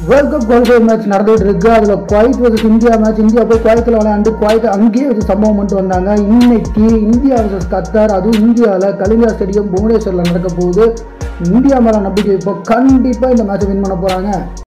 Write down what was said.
World cup qualifier match நடந்துகிட்டு இருக்கு. அதில் Kuwait versus India match. India போய் குவைத்தில் விளையாண்டு குவைத் அங்கேயே ஒரு சம்பவம் பண்ணிட்டு வந்தாங்க. இன்னைக்கு இந்தியா வர்சஸ் கத்தார், அதுவும் இந்தியாவில் கலிங்கா ஸ்டேடியம் புவனேஸ்வரில் நடக்க போகுது. இந்தியா மேலே நம்பிக்கை இப்போ கண்டிப்பாக இந்த மேட்சை வின் பண்ண போகிறாங்க.